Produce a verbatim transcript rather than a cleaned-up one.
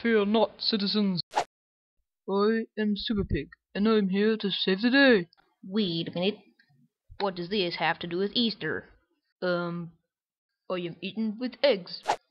Fear not, citizens. I am Super Pig, and I'm here to save the day. Wait a minute. What does this have to do with Easter? Um, I am eaten with eggs.